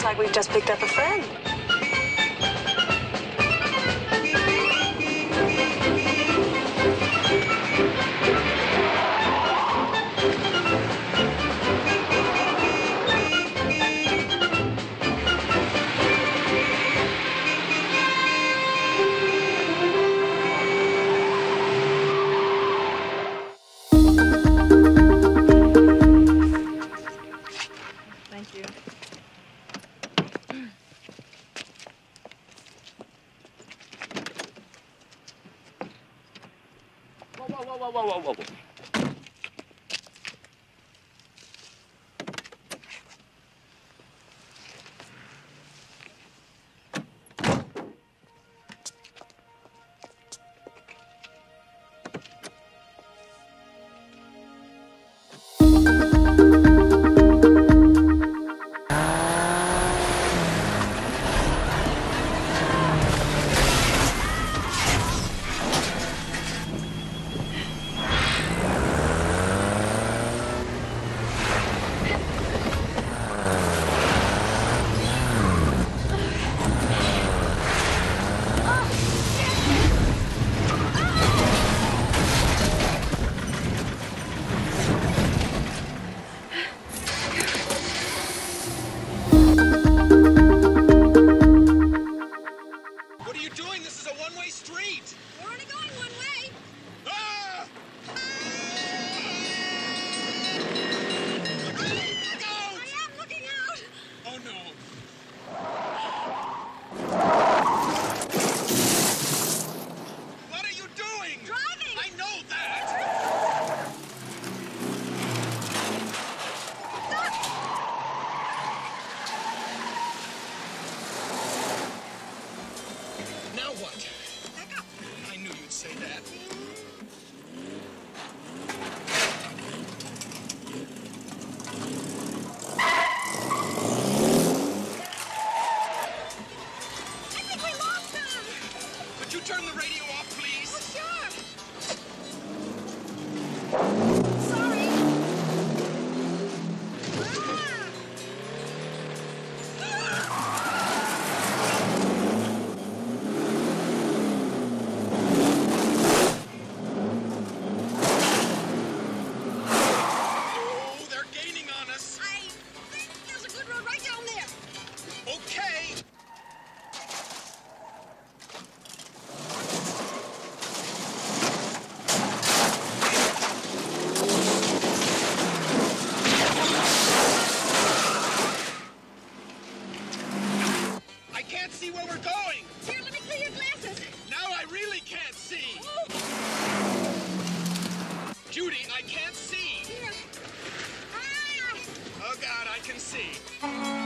like we've just picked up a friend. Thank you. Whoa. What are you doing? This is a one-way street. We're only going one way. Ah! Look out! I am looking out. Oh no. What are you doing? Driving. I know that. Now what? Back up. I knew you'd say that. I think we lost them. Could you turn the radio off, please? Oh, sure. Sorry. Oh, they're gaining on us. I think there's a good road right down there. Okay. I can't see where we're going. Here, let me clean your glasses. Now I really can't see. Oh, Judy, I can't see. here. Ah! Oh God, I can see.